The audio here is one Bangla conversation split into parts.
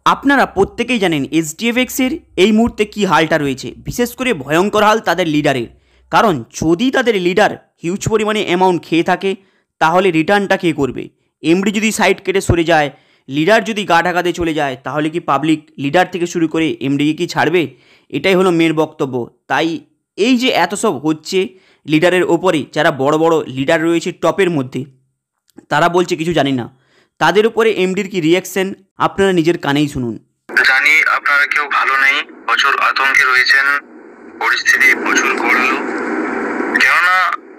আপনারা প্রত্যেকেই জানেন এসডিএফএক্সের এই মুহূর্তে কী হালটা রয়েছে, বিশেষ করে ভয়ঙ্কর হাল তাদের লিডারের। কারণ যদি তাদের লিডার হিউজ পরিমাণে অ্যামাউন্ট খেয়ে থাকে তাহলে রিটার্নটা কে করবে? এমডি যদি সাইড কেটে সরে যায়, লিডার যদি গা ঢাকাতে চলে যায়, তাহলে কি পাবলিক লিডার থেকে শুরু করে এমডিকে কি ছাড়বে? এটাই হলো মেন বক্তব্য। তাই এই যে এত সব হচ্ছে লিডারের ওপরে, যারা বড় বড় লিডার রয়েছে টপের মধ্যে, তারা বলছে কিছু জানি না। তাদের উপরে এমডির কি রিয়াকশন আপনারা নিজের কানেই শুনুন। জানি আপনারা কেউ ভালো নেই, প্রচুর আতঙ্কে রয়েছেন, পরিস্থিতি প্রচুর গড়ালো। কেননা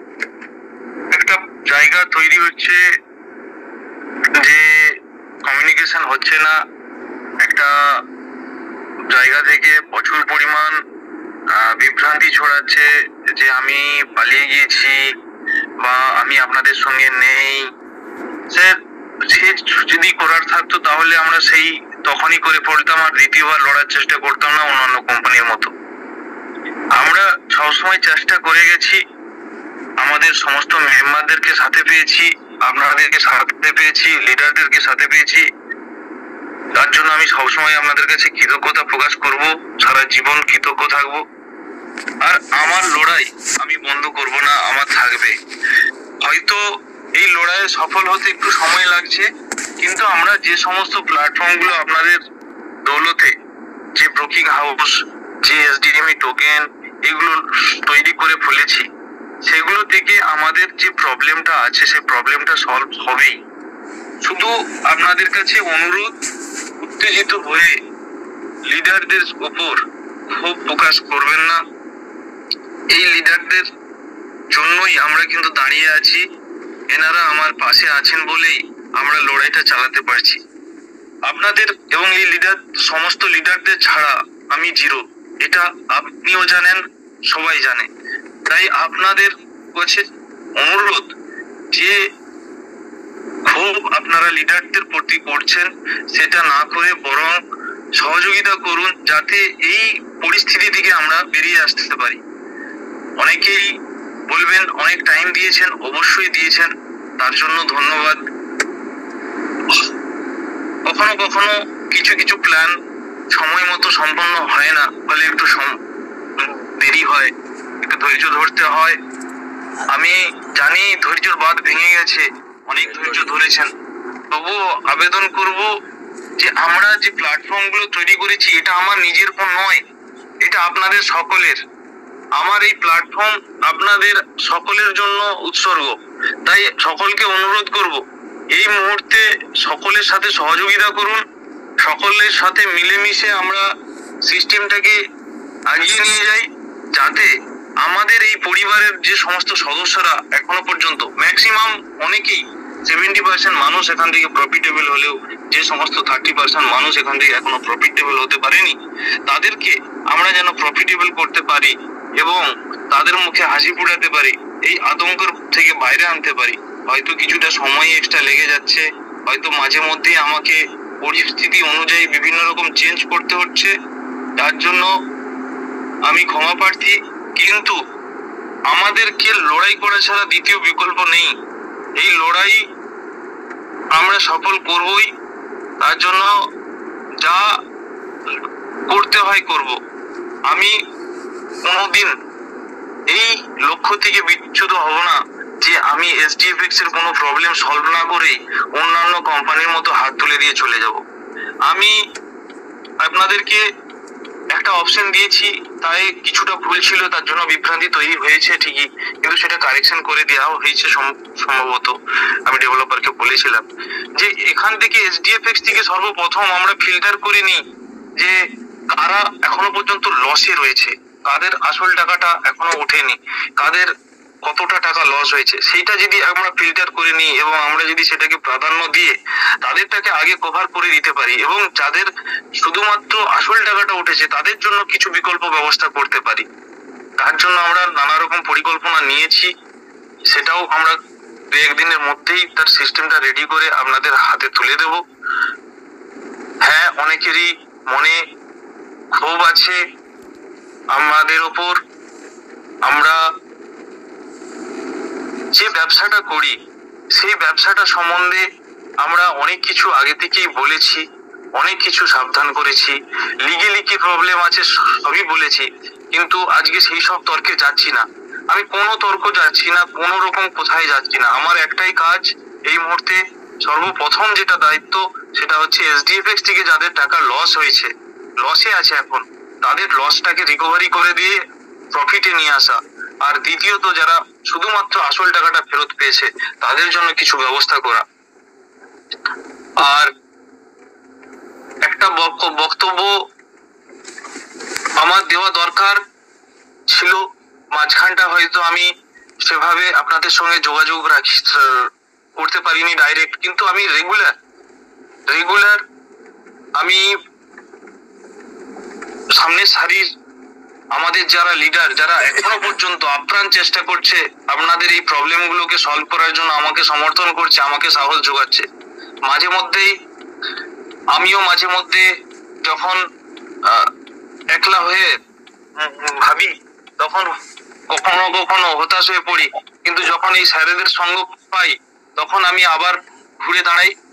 একটা জায়গা তৈরি হচ্ছে যে কমিউনিকেশন হচ্ছে না, একটা জায়গা থেকে প্রচুর পরিমাণ বিভ্রান্তি ছড়াচ্ছে যে আমি পালিয়ে গিয়েছি বা আমি আপনাদের সঙ্গে নেই। সে যদি করার থাকতো তাহলে আমরা সেই তখনই করে পড়তাম আর দ্বিতীয়বার লড়ার চেষ্টা করতাম না অন্যান্য কোম্পানির মতো। আমরা সবসময় চেষ্টা করে গেছি, আমাদের সমস্ত মেম্বারদেরকে সাথে পেয়েছি, আপনাদেরকে সাথে পেয়েছি, লিডারদেরকে সাথে পেয়েছি। তার জন্য আমি সবসময় আপনাদের কাছে কৃতজ্ঞতা প্রকাশ করব, সারা জীবন কৃতজ্ঞ থাকবো। আর আমার লড়াই আমি বন্ধ করব না, আমার থাকবে। হয়তো এই লড়াইয়ে সফল হতে একটু সময় লাগছে, কিন্তু আমরা যে সমস্ত প্ল্যাটফর্মগুলো আপনাদের দৌলতে, যে ব্রোকিং হাউস, যে এসডিএমই টোকেন, এগুলো তৈরি করে ফেলেছি, সেগুলো থেকে আমাদের যে প্রবলেমটা আছে সেই প্রবলেমটা সলভ হবেই। শুধু আপনাদের কাছে অনুরোধ, উত্তেজিত হয়ে লিডারদের উপর ক্ষোভ প্রকাশ করবেন না। এই লিডারদের জন্যই আমরা কিন্তু দাঁড়িয়ে আছি, এনারা আমার পাশে আছেন বলেই আমরা লড়াইটা চালাতে পারছি। আপনাদের এবং এই লিডার, সমস্ত লিডারদের ছাড়া আমি জিরো, এটা আপনিও জানেন, সবাই জানে। তাই আপনাদের কাছে অনুরোধ যে খুব আপনারা লিডারদের প্রতি করছেন সেটা না করে বরং সহযোগিতা করুন, যাতে এই পরিস্থিতি থেকে আমরা বেরিয়ে আসতে পারি। অনেকেই বলবেন অনেক টাইম দিয়েছেন, অবশ্যই দিয়েছেন, তার জন্য ধন্যবাদ। কখনো কখনো কিছু কিছু প্ল্যান সময় মতো সম্পন্ন হয় না, ফলে একটু দেরি হয়, একটু ধৈর্য ধরতে হয়। আমি জানি ধৈর্যর বাঁধ ভেঙে গেছে, অনেক ধৈর্য ধরেছেন, তবুও আবেদন করব যে আমরা যে প্ল্যাটফর্মগুলো তৈরি করেছি এটা আমার নিজের নয়, এটা আপনাদের সকলের। আমার এই প্ল্যাটফর্ম আপনাদের সকলের জন্য উৎসর্গ। তাই সকলকে অনুরোধ করব, এই মুহূর্তে সকলের সাথে সহযোগিতা করুন, সকলের সাথে মিলেমিশে আমরা সিস্টেমটাকে এগিয়ে নিয়ে যাই, যাতে আমাদের এই পরিবারের যে সমস্ত সদস্যরা এখনো পর্যন্ত ম্যাক্সিমাম, অনেকেই 70% মানুষ এখান থেকে প্রফিটেবল হলেও যে সমস্ত 30% মানুষ এখান থেকে এখনো প্রফিটেবল হতে পারেনি, তাদেরকে আমরা যেন প্রফিটেবল করতে পারি এবং তাদের মুখে হাসি ফুটাতে পারি, এই আতঙ্কের থেকে বাইরে আনতে পারি। হয়তো কিছুটা সময় এক্সট্রা লেগে যাচ্ছে, হয়তো মাঝে মধ্যেই আমাকে পরিস্থিতি অনুযায়ী বিভিন্ন রকম চেঞ্জ করতে হচ্ছে, তার জন্য আমি ক্ষমা প্রার্থী। কিন্তু আমাদেরকে লড়াই করা ছাড়া দ্বিতীয় বিকল্প নেই। এই লড়াই আমরা সফল করবই, তার জন্য যা করতে হয় করব। আমি কোনোদিন এই লক্ষ্য থেকে বিচ্যুত হব না যে আমি এসডিএফএক্স এর কোনো প্রবলেম সলভ না করে অন্যান্য কোম্পানির মতো হাত তুলে দিয়ে চলে যাব। আমি আপনাদেরকে একটা অপশন দিয়েছি, তাই কিছুটা ভুল ছিল, তার জন্য বিভ্রান্তি তৈরি হয়েছে ঠিকই, কিন্তু সেটা কারেকশন করে দেওয়া হয়েছে সম্ভবত। আমি ডেভেলপারকে বলেছিলাম যে এখান থেকে এসডিএফএক্স থেকে সর্বপ্রথম আমরা ফিল্টার করে নিই যে কারা এখনো পর্যন্ত লসে রয়েছে, কাদের আসল টাকাটা এখনো ওঠেনি, কাদের কতটা টাকা লস হয়েছে, সেইটা যদি আমরা ফিল্টার করে নিই এবং আমরা যদি সেটাকে প্রাধান্য দিয়ে তাদেরটাকে আগে কভার করে দিতে পারি এবং যাদের শুধুমাত্র আসল টাকাটা উঠেছে তাদের জন্য কিছু বিকল্প ব্যবস্থা করতে পারি, তার জন্য আমরা নানা রকম পরিকল্পনা নিয়েছি। সেটাও আমরা 2-1 দিনের মধ্যেই তার সিস্টেমটা রেডি করে আপনাদের হাতে তুলে দেব। হ্যাঁ, অনেকেরই মনে ক্ষোভ আছে আমাদের ওপর। আমরা যে ব্যবসাটা করি সেই ব্যবসাটা সম্বন্ধে আমরা অনেক কিছু আগে থেকেই বলেছি, অনেক কিছু সাবধান করেছি, লিগেলি কি প্রবলেম আছে সবই বলেছি, কিন্তু আজকে সেই সব তর্কে যাচ্ছি না। আমি কোনো তর্ক যাচ্ছি না, কোনো রকম কোথায় যাচ্ছি না। আমার একটাই কাজ এই মুহূর্তে, সর্বপ্রথম যেটা দায়িত্ব সেটা হচ্ছে এসডিএফএক্স থেকে যাদের টাকা লস হয়েছে, লসে আছে এখন, তাদের লসটাকে রিকভারি করে দিয়ে প্রফিটে নিয়ে আসা। আর দ্বিতীয়ত যারা শুধুমাত্র আসল টাকাটা ফেরত পেয়েছে তাদের জন্য কিছু ব্যবস্থা করা। আর একটা বক্তব্য আমার দেওয়া দরকার ছিল, মাঝখানটা হয়তো আমি সেভাবে আপনাদের সঙ্গে যোগাযোগ করতে পারিনি ডাইরেক্ট, কিন্তু আমি রেগুলার আমি সামনের সারির আমাদের যারা লিডার, যারা এখনো পর্যন্ত আপ্রাণ চেষ্টা করছে আপনাদের এই প্রবলেমগুলোকে সলভ করার জন্য, আমাকে সমর্থন করছে, আমাকে সাহস যোগাচ্ছে। আমিও মাঝে মধ্যে যখন একলা হয়ে ভাবি, তখন কখনো কখনো হতাশ হয়ে পড়ি, কিন্তু যখন এই স্যারেদের সঙ্গ পাই তখন আমি আবার ঘুরে দাঁড়াই